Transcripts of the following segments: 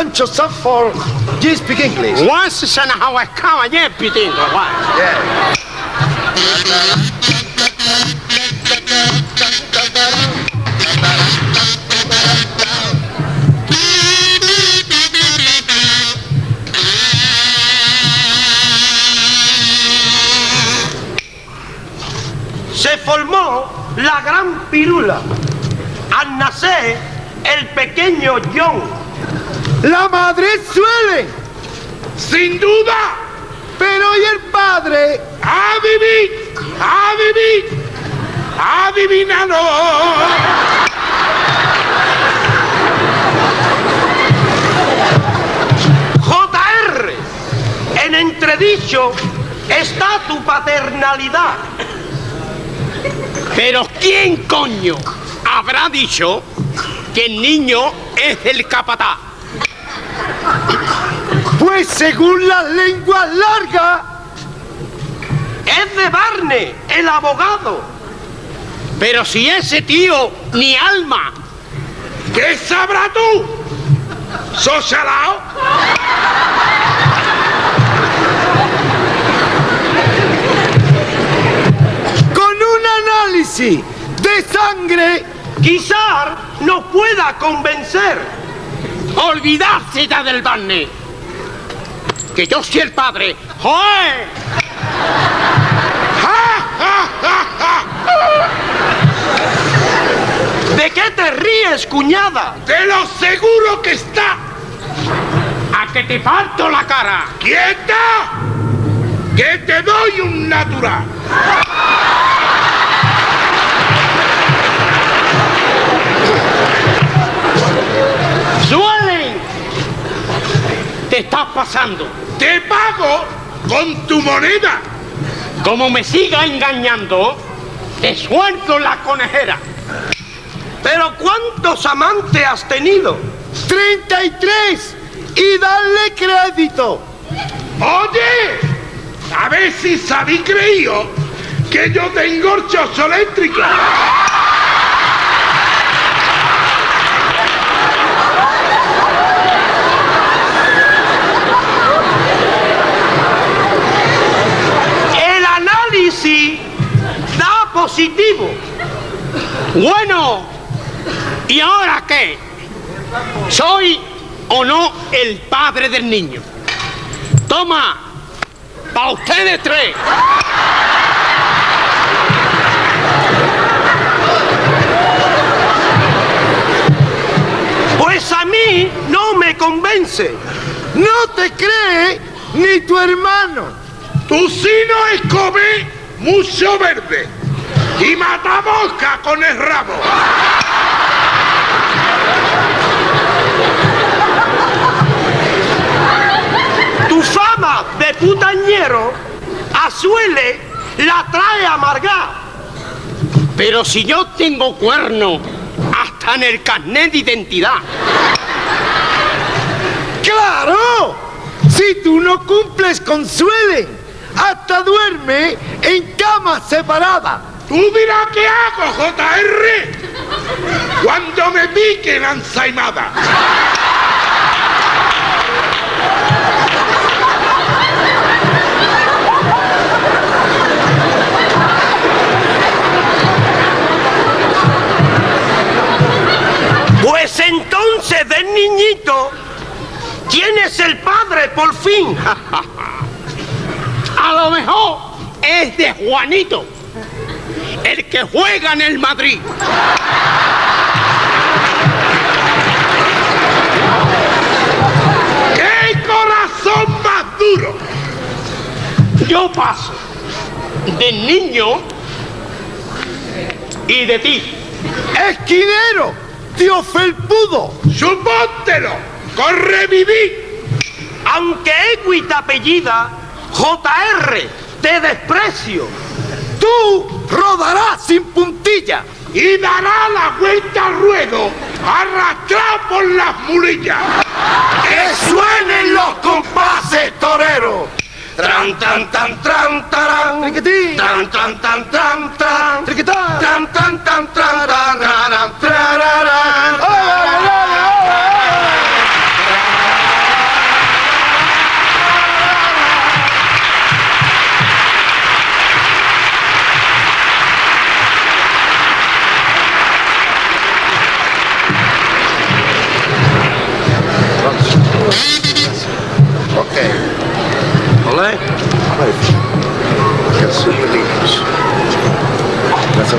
Sancho Sanford, do you speak English? Once sana hawa kama ye pitingo, why? Yeah. Se formó la gran pirula. Al nacer el pequeño John. La madre suele, ¡Sin duda! pero ¿y el padre? ¡Adivinado! JR, en entredicho está tu paternalidad. Pero ¿quién coño habrá dicho que el niño es del capataz? Pues según las lenguas largas, Es de Barney, el abogado. Pero si ese tío ni alma. ¿Qué sabrás tú? ¿Sos salao? con un análisis de sangre, Quizás nos pueda convencer. Olvidarse ya del Barney. Que yo soy el padre. ¡Joder! ¿De qué te ríes, cuñada? ¡De lo seguro que está! ¡A que te parto la cara! ¡Quieta! ¡Que te doy un natural! ¡Suelen! Te estás pasando. ¡Te pago con tu moneda! Como me siga engañando, te suelto la conejera. ¿Pero cuántos amantes has tenido? 33, y darle crédito. ¡Oye! A ver si sabí creído que yo tengo el chocho eléctrico. El análisis da positivo. Bueno, ¿y ahora qué? ¿Soy o no el padre del niño? Toma, para ustedes tres. Pues a mí no me convence. No te cree ni tu hermano. Tu sino es comer mucho verde y mata mosca con el rabo. Tu fama de putañero a Suele la trae amargada. Pero si yo tengo cuerno hasta en el carnet de identidad. ¡Claro! Si tú no cumples con Suelen, hasta duerme en camas separadas. Tú dirás qué hago, JR, cuando me pique la ensaimada. Pues entonces del niñito, ¿quién es el padre por fin? A lo mejor es de Juanito, el que juega en el Madrid. ¡Qué corazón más duro! Yo paso del niño y de ti. ¡Esquinero! ¡Tío felpudo! ¡Supóntelo! ¡Con revivir! Aunque Egui te apellida, JR, te desprecio. Tú rodarás sin puntilla. Y dará la vuelta al ruedo, arrastrado por las mulillas. ¡Que suenen los compases toreros! Tran, tan, tan, tran, tarán. Triquitín. Tran, tan, tan, tran, tran. Triquitán. Tran, tan, tan, tran, tran, tran, tran, tran.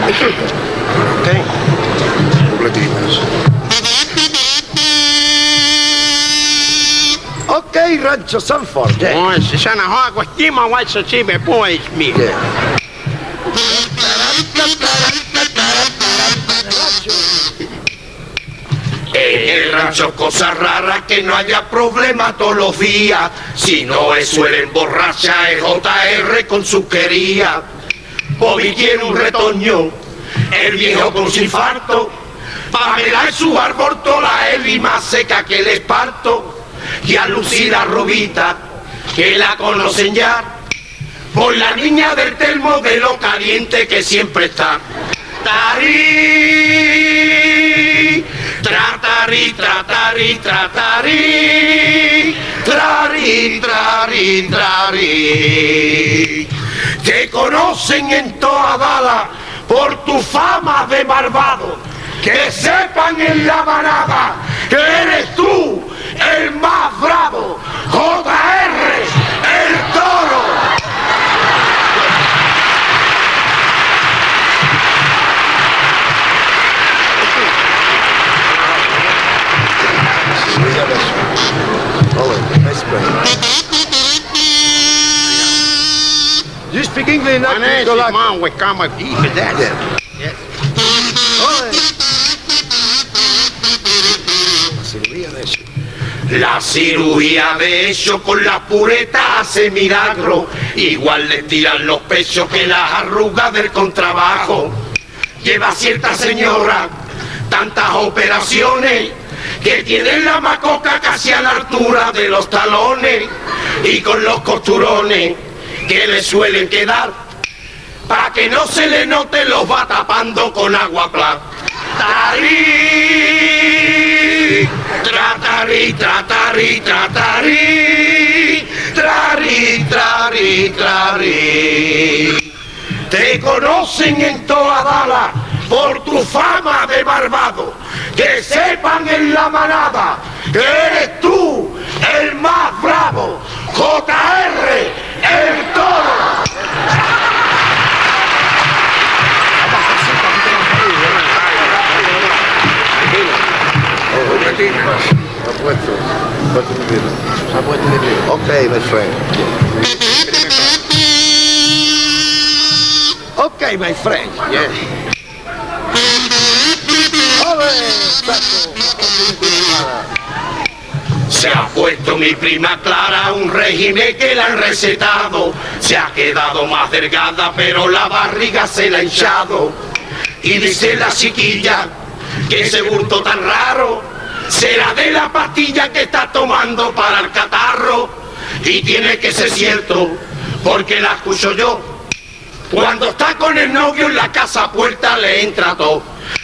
¿Qué? Completinas. Ok, Rancho Sanford. Yeah. Oj, Susana, hago estima, guay, so sí me puedes, mi. Yeah. En el rancho cosas raras, que no haya problema todos los días. Si no es suele emborracha, es JR con su quería. Bobby quiere un retoño, el viejo con su infarto. Pamela es su arbortola, Eli más seca que el esparto. Y a Lucila Rubita, que la conocen ya, por la niña del Telmo, de lo caliente que siempre está. Tarí, tratarí, tratarí, tratarí, trarí, trarí, trarí. Te conocen en toda Dallas por tu fama de malvado. Que sepan en la manada que eres tú el más bravo. JR, el toro. You speak English, not Man, ese Nicolás. man, we come with you, that. Yeah. La cirugía de hecho con la pureta hace milagro. Igual le tiran los pechos que las arrugas del contrabajo. Lleva cierta señora tantas operaciones que tiene la macoca casi a la altura de los talones. Y con los costurones que le suelen quedar, pa' que no se le note, los va tapando con agua plata. Tarí, tratarí, tratarí, tratarí, trarí, trarí, trarí. Te conocen en toda Dallas por tu fama de malvado. Que sepan en la manada que eres tú el más bravo. JR, el toro. Okay, my friend. Okay, my friend. Yeah. Se ha puesto mi prima Clara un régimen que la han recetado. Se ha quedado más delgada, pero la barriga se la ha hinchado. Y dice la chiquilla que ese bulto tan raro será de la pastilla que está tomando para el catarro. Y tiene que ser cierto, porque la escucho yo. Cuando está con el novio en la casa puerta le entra todo.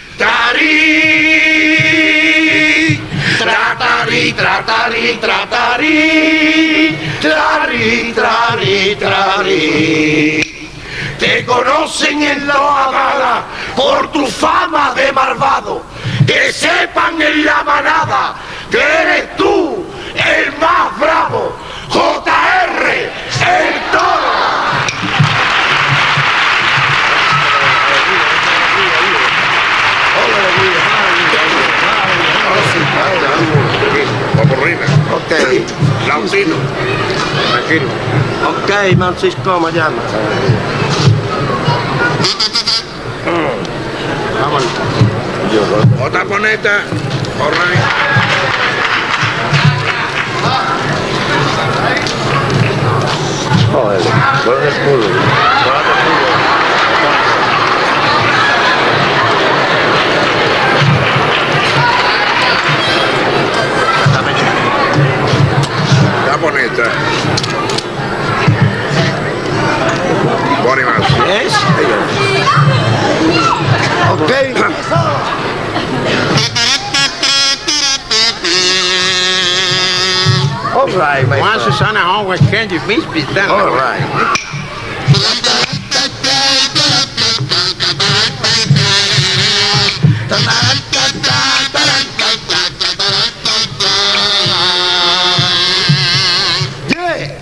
Tarí, tratarí, tratarí, tratarí, trarí, trarí, trarí. Te conocen en la Dallas por tu fama de malvado. Que sepan en la manada que eres tú el más bravo. JR, el toro. Paporrina. Ok. Lautino. Tranquilo. Ok, Francisco, mañana. Otra poneta. Alright. Joder, con el culo. La poneta. Buoni más. Yes? Ok. All right, my Once friend. Susana, always can you miss me, then. All right. Yes.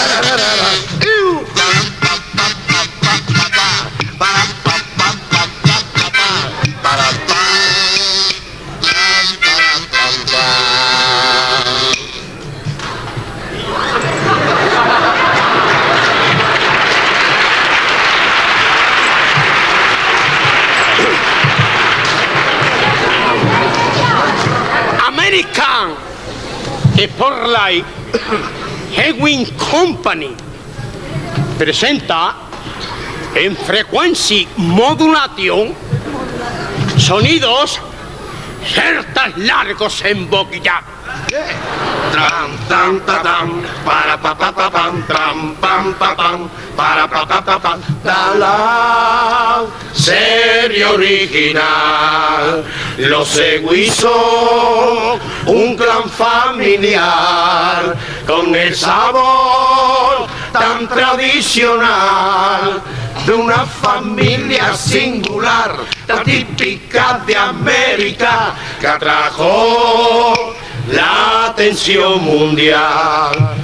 American Spotlight Ewing Company presenta en frecuencia modulación sonidos celtas largos en boquilla. Tram, tam, ta, tam, para pa pa pa pam, tram, pam pa pam, para pa pa pa pam. La serie original, los Seguizo, un clan familiar con el sabor tan tradicional de una familia singular, tan típica de América, que atrajo la atención mundial.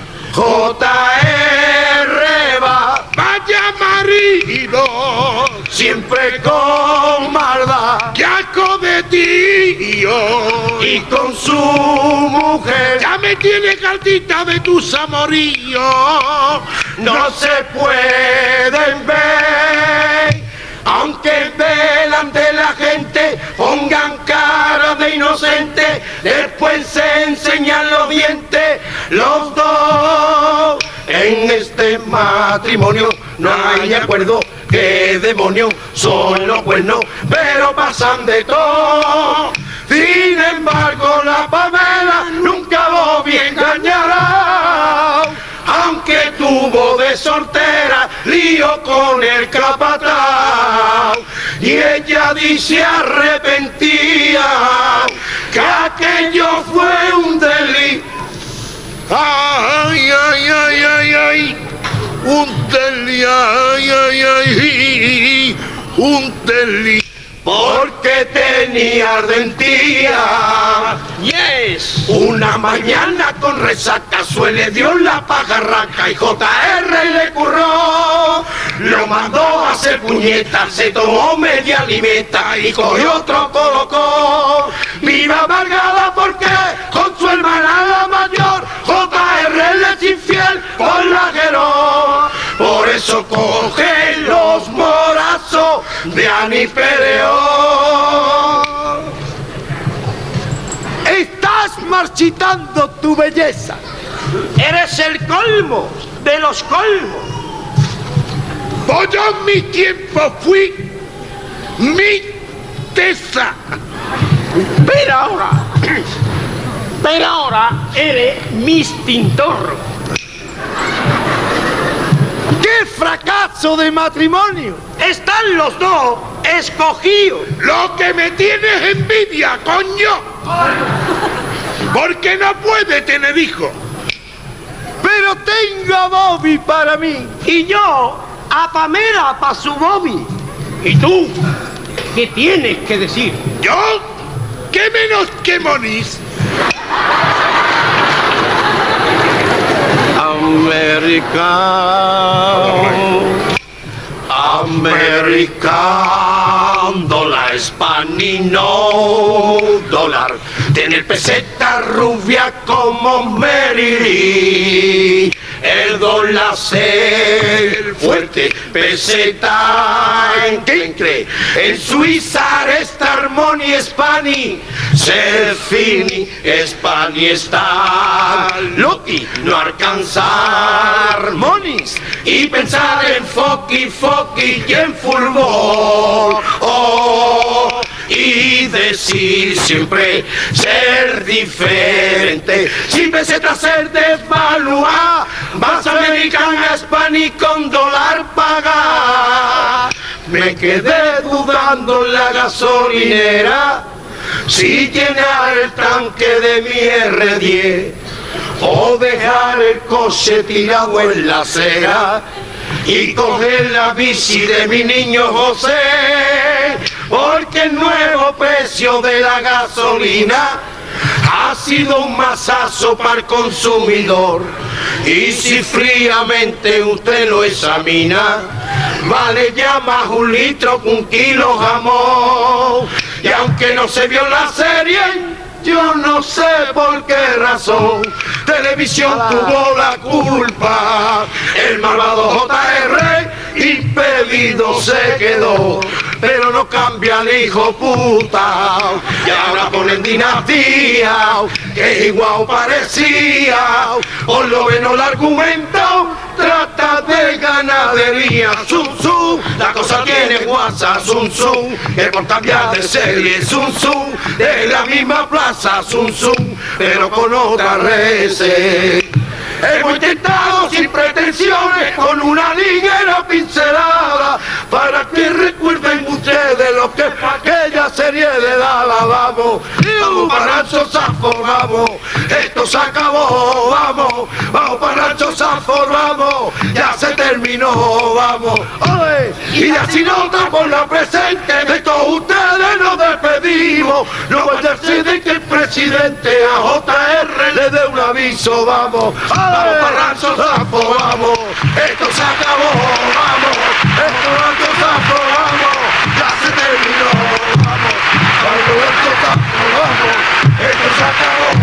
J.R. va, Vaya marido, siempre con maldad, que acometío, y con su mujer ya me tiene cartita de tus amoríos. no se pueden ver. Aunque delante la gente pongan cara de inocente, después se enseñan los dientes los dos. En este matrimonio no hay acuerdo, qué demonio son los cuernos, pero pasan de todo. Sin embargo la Pamela nunca Bobby engañará, aunque tuvo de soltera lío con el capataz, y ella dice arrepentía que aquello fue un delito. Ay, ay, ay, ay, ay, un deli, ay, ay, ay, un deli. Porque tenía ardentía. Yes. Una mañana con resaca suele dio la pajarraca y J.R. le curró. Lo mandó a hacer puñetas, se tomó media limeta y cogió otro colocó. Viva Margada porque con su hermana la mayor J.R. le es infiel por la Gerón. Por eso coge los morazos de Anipereón. Estás marchitando tu belleza. Eres el colmo de los colmos. Pues yo en mi tiempo fui mi tesa. Pero ahora eres mis tintor. ¡Qué fracaso de matrimonio! Están los dos escogidos. Lo que me tienes envidia, coño. Porque no puede tener hijos. Pero tengo a Bobby para mí. Y yo a Pamela para su Bobby. ¿Y tú qué tienes que decir? Yo, que menos que Monís. American dólar, espanino dólar, tener peseta rubia como Mary, el dólar ser fuerte, peseta en quien cree, en Suiza estar money Spani, ser fini Spani estar Loki, no alcanzar monis y pensar en foki y en fútbol, oh, y decir siempre ser diferente, sin peseta ser desvaluar, más americana Spani con dólar pagar. Me quedé dudando en la gasolinera si llenar el tanque de mi R10 o dejar el coche tirado en la acera y coger la bici de mi niño José, porque el nuevo precio de la gasolina ha sido un masazo para el consumidor Y si fríamente usted lo examina, vale ya más un litro que un kilo jamón. Y aunque no se vio la serie, yo no sé por qué razón Televisión tuvo la culpa. El malvado JR impedido se quedó, pero no cambia el hijo puta. Y ahora ponen Dinastía, que es igual parecía. Por lo menos el argumento trata de ganadería. Zum zum, la cosa tiene WhatsApp. Zum zum, que por cambiar de serie. Zum zum, de la misma plaza. Zum zum, pero con otra redes. Hemos intentado sin pretensiones, con una ligera pincelada, para que recuerden ustedes lo que fue aquella serie de Dala. Vamos, vamos para Rancho Zafo, vamos, esto se acabó, vamos, vamos para Rancho Zafo, vamos, ya se terminó, vamos, oye, y ya sin otra por la presente, de todos ustedes nos despedimos, no vaya a ser de que el presidente a JR le dé un aviso, vamos, vamos para Rancho Zafo, vamos, esto se acabó, vamos, esto Rancho Zafo, vamos, ya se terminó, vamos, Rancho Zafo, vamos, esto se acabó.